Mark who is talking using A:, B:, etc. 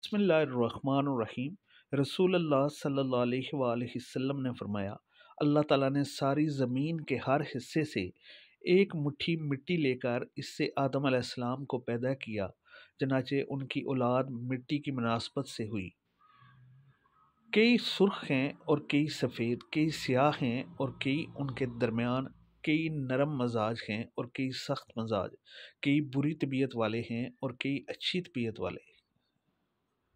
A: बिस्मिल्लाहिर्रहमानिर्रहीम। रसूलुल्लाह सल्लल्लाहु अलैहि वसल्लम ने फरमाया, अल्लाह ताला ने सारी ज़मीन के हर हिस्से से एक मुट्ठी मिट्टी लेकर इससे आदम अलैहिस्सलाम को पैदा किया, चनाचे उनकी औलाद मिट्टी की मुनासबत से हुई। कई सुर्ख हैं और कई सफ़ेद, कई स्याह हैं और कई उनके दरमियान, कई नरम मजाज हैं और कई सख्त मजाज, कई बुरी तबीयत वाले हैं और कई अच्छी तबीयत वाले।